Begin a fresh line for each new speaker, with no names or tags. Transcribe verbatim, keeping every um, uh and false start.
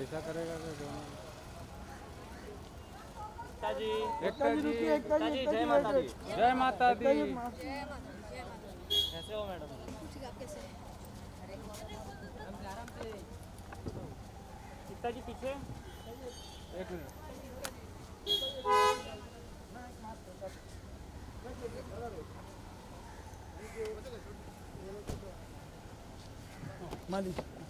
ऐसा करेगा तो दोनों।
एकता जी,
एकता जी,
एकता जी, जय माता दी।
जय माता दी।
कैसे हो मैडम?
पूछिए आप कैसे हैं?
आराम से। एकता जी पीछे।
एक मिनट।
मालिक